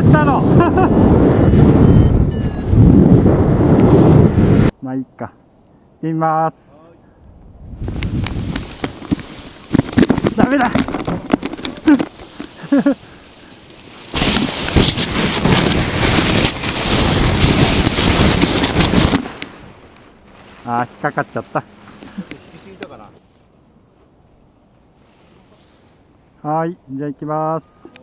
うしたのまあいいか。行ってみます。ダメだあー、引っかかっちゃった。 引きすぎたかな。 はい、じゃあ行きます。